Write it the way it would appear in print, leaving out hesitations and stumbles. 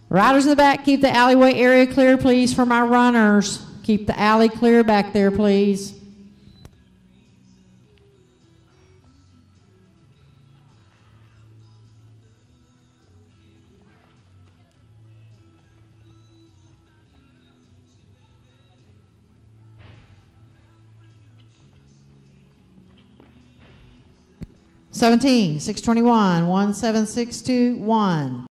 Riders in the back, keep the alleyway area clear, please, for my runners. Keep the alley clear back there, please. #17, 621, 17621.